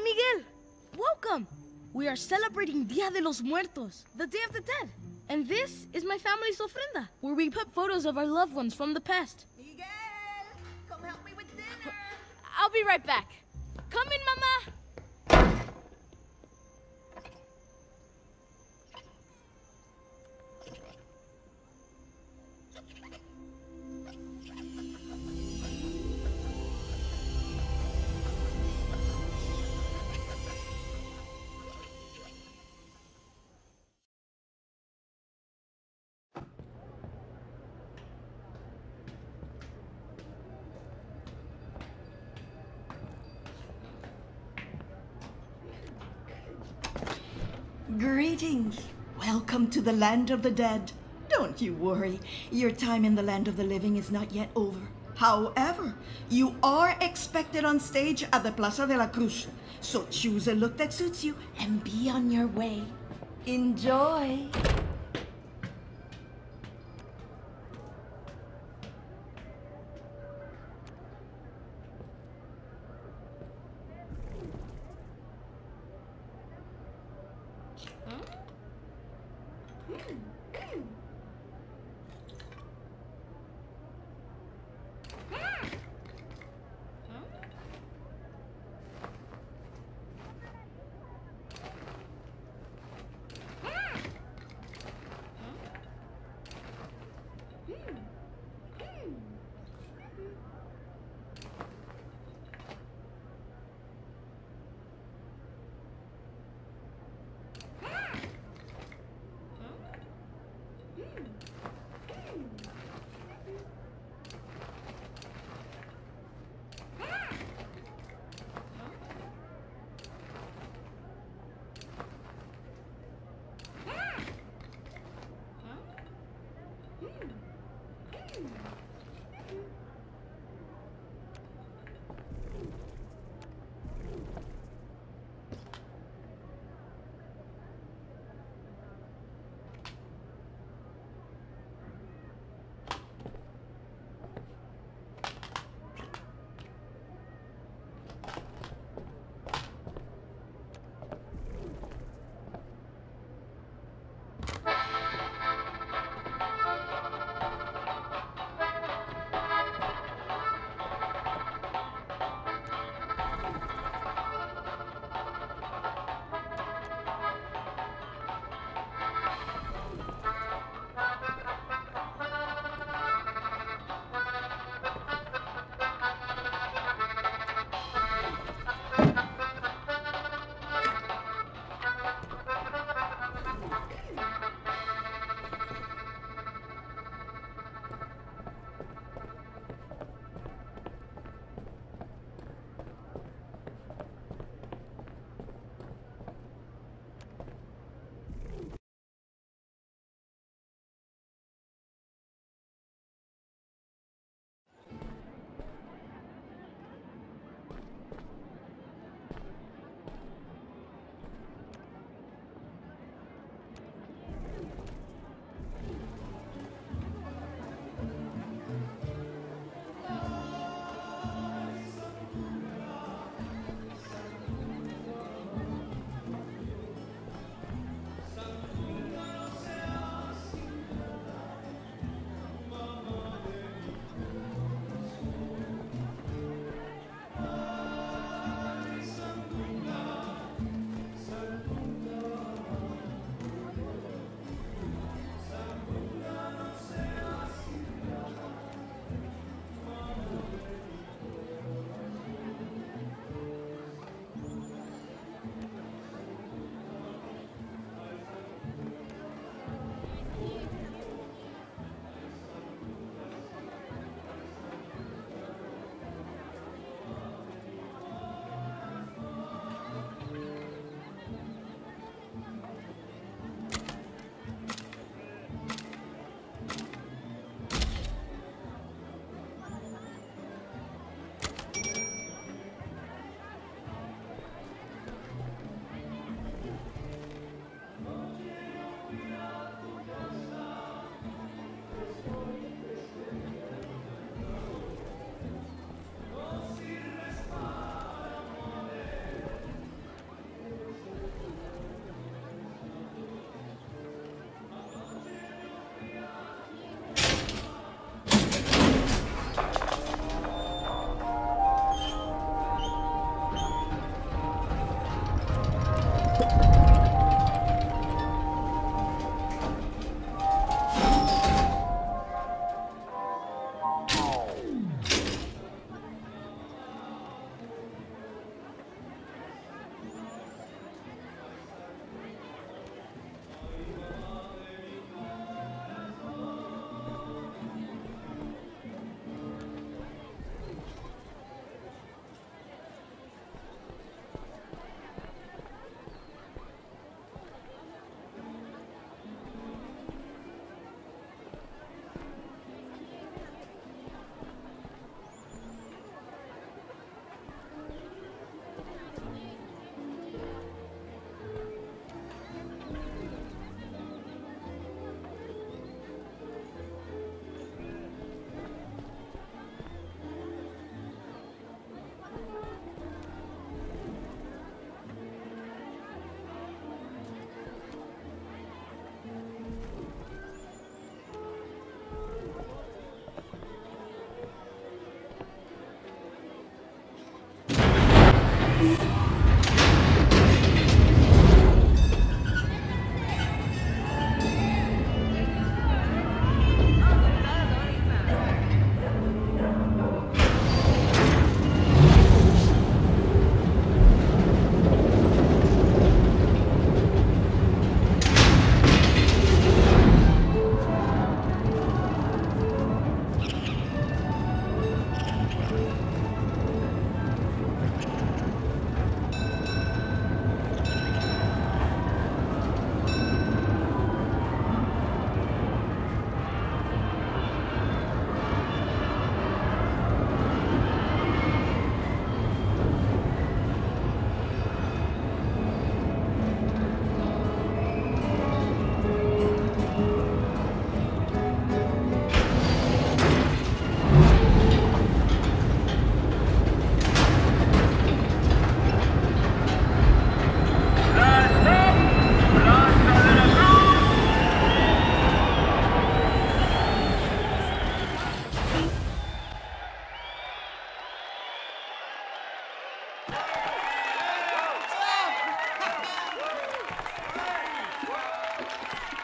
Miguel! Welcome! We are celebrating Dia de los Muertos, the Day of the Dead. And this is my family's ofrenda, where we put photos of our loved ones from the past. Miguel! Come help me with dinner! I'll be right back. Come in, Mama! Greetings. Welcome to the land of the dead. Don't you worry. Your time in the land of the living is not yet over. However, you are expected on stage at the Plaza de la Cruz. So choose a look that suits you and be on your way. Enjoy.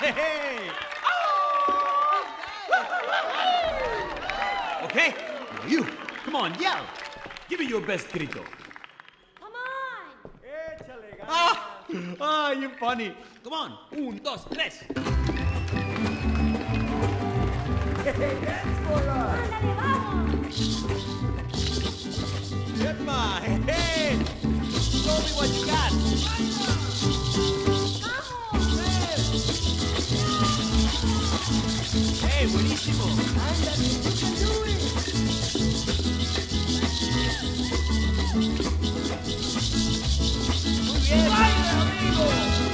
Hey! Okay, now you. Come on, yell. Give me your best grito. Come on! You're funny. Come on. 1, 2, 3. ¡Ándale, vamos! Emma, hey! Show me what you got. Hey, buenísimo. Muy bien. ¡Baile, amigo!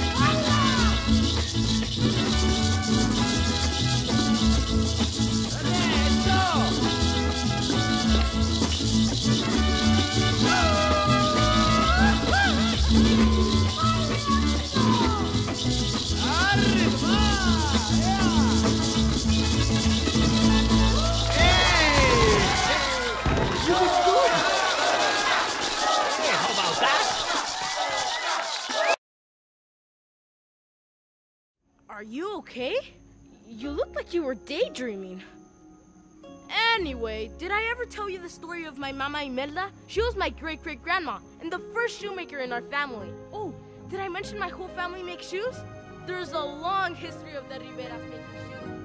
Are you okay? You look like you were daydreaming. Anyway, did I ever tell you the story of my Mama Imelda? She was my great-great-grandma and the first shoemaker in our family. Oh, did I mention my whole family makes shoes? There's a long history of the Riveras making shoes.